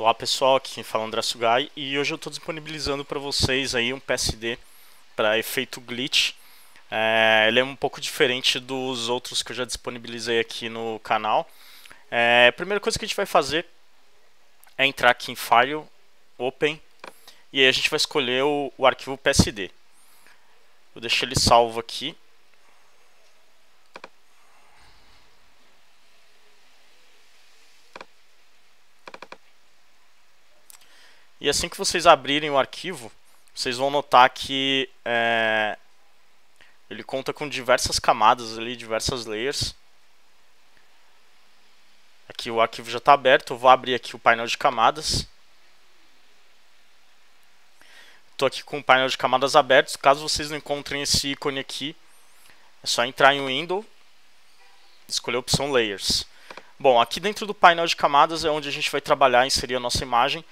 Olá pessoal, aqui quem fala é André Sugai e hoje eu estou disponibilizando para vocês aí um PSD para efeito glitch. Ele é um pouco diferente dos outros que eu já disponibilizei aqui no canal. A primeira coisa que a gente vai fazer é entrar aqui em File, Open, e aí a gente vai escolher o arquivo PSD. Eu deixei ele salvo aqui. E assim que vocês abrirem o arquivo, vocês vão notar que ele conta com diversas camadas ali, diversas layers. Aqui o arquivo já está aberto, eu vou abrir aqui o painel de camadas. Estou aqui com o painel de camadas aberto. Caso vocês não encontrem esse ícone aqui, é só entrar em Window, escolher a opção Layers. Bom, aqui dentro do painel de camadas é onde a gente vai trabalhar, inserir a nossa imagem.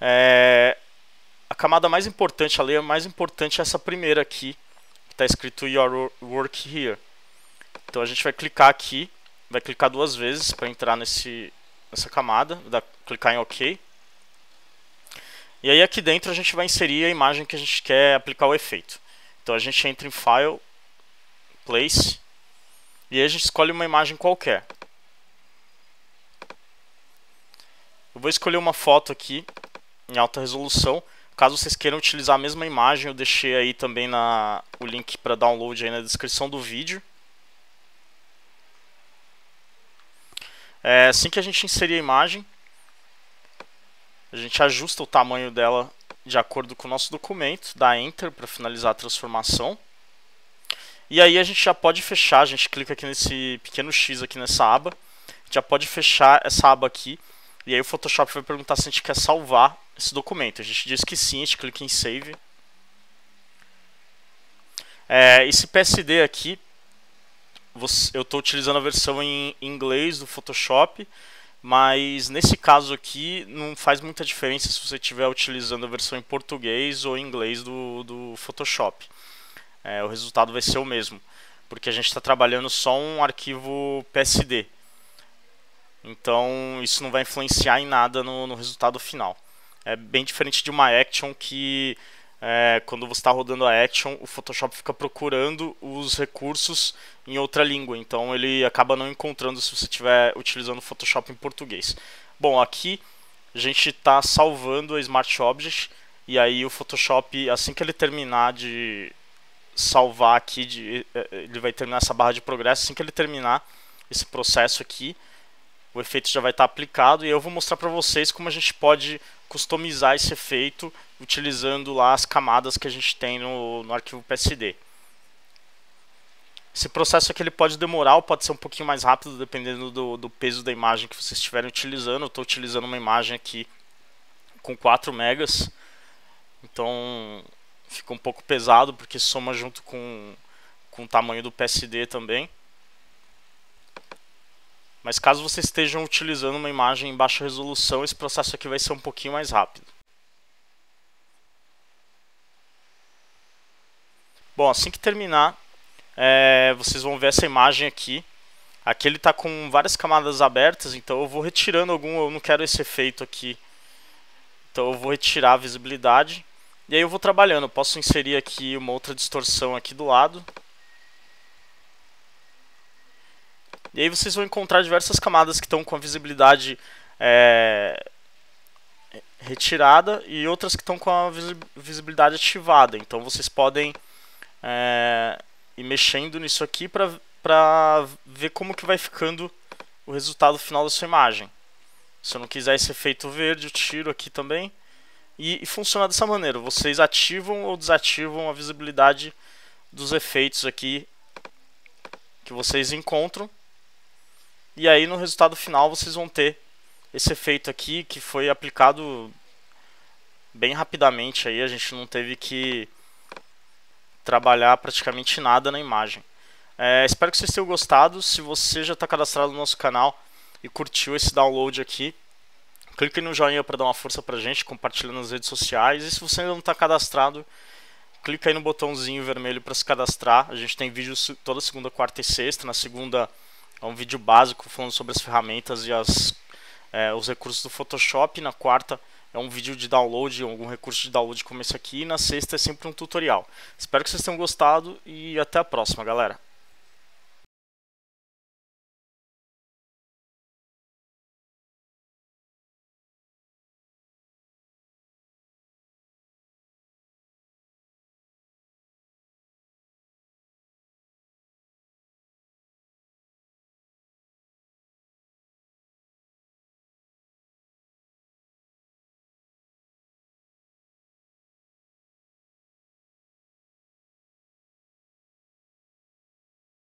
A camada mais importante, a layer mais importante é essa primeira aqui, que está escrito Your Work Here. Então a gente vai clicar aqui, vai clicar duas vezes para entrar nessa camada, clicar em OK. E aí aqui dentro a gente vai inserir a imagem que a gente quer aplicar o efeito. Então a gente entra em File, Place, e aí a gente escolhe uma imagem qualquer. Eu vou escolher uma foto aqui em alta resolução. Caso vocês queiram utilizar a mesma imagem, eu deixei aí também o link para download aí na descrição do vídeo. Assim que a gente inserir a imagem, a gente ajusta o tamanho dela de acordo com o nosso documento, dá Enter para finalizar a transformação. E aí a gente já pode fechar, a gente clica aqui nesse pequeno X aqui nessa aba, já pode fechar essa aba aqui. E aí o Photoshop vai perguntar se a gente quer salvar esse documento. A gente diz que sim, a gente clica em Save. Esse PSD aqui, eu estou utilizando a versão em inglês do Photoshop, mas nesse caso aqui não faz muita diferença se você estiver utilizando a versão em português ou em inglês do Photoshop. O resultado vai ser o mesmo, porque a gente está trabalhando só um arquivo PSD. Então isso não vai influenciar em nada no resultado final. É bem diferente de uma action que quando você está rodando a action, o Photoshop fica procurando os recursos em outra língua. Então ele acaba não encontrando se você estiver utilizando o Photoshop em português. Bom, aqui a gente está salvando a Smart Object. E aí o Photoshop, assim que ele terminar de salvar aqui, ele vai terminar essa barra de progresso. Assim que ele terminar esse processo aqui, o efeito já vai estar aplicado e eu vou mostrar para vocês como a gente pode customizar esse efeito utilizando lá as camadas que a gente tem no arquivo PSD. Esse processo aqui ele pode demorar ou pode ser um pouquinho mais rápido dependendo do peso da imagem que vocês estiverem utilizando. Eu estou utilizando uma imagem aqui com 4 megas, então fica um pouco pesado porque soma junto com o tamanho do PSD também. Mas caso vocês estejam utilizando uma imagem em baixa resolução, esse processo aqui vai ser um pouquinho mais rápido. Bom, assim que terminar, vocês vão ver essa imagem aqui. Aqui ele está com várias camadas abertas, então eu vou retirando eu não quero esse efeito aqui. Então eu vou retirar a visibilidade. E aí eu vou trabalhando, eu posso inserir aqui uma outra distorção aqui do lado. E aí vocês vão encontrar diversas camadas que estão com a visibilidade retirada e outras que estão com a visibilidade ativada. Então vocês podem ir mexendo nisso aqui para ver como que vai ficando o resultado final da sua imagem. Se eu não quiser esse efeito verde, eu tiro aqui também. E funciona dessa maneira, vocês ativam ou desativam a visibilidade dos efeitos aqui que vocês encontram. E aí no resultado final vocês vão ter esse efeito aqui que foi aplicado bem rapidamente aí, a gente não teve que trabalhar praticamente nada na imagem. Espero que vocês tenham gostado. Se você já está cadastrado no nosso canal e curtiu esse download aqui, clique no joinha para dar uma força pra gente, compartilha nas redes sociais. E se você ainda não está cadastrado, clica aí no botãozinho vermelho para se cadastrar. A gente tem vídeos toda segunda, quarta e sexta. Na segunda é um vídeo básico falando sobre as ferramentas e as os recursos do Photoshop. Na quarta é um vídeo de download, algum recurso de download como esse aqui. E na sexta é sempre um tutorial. Espero que vocês tenham gostado e até a próxima, galera.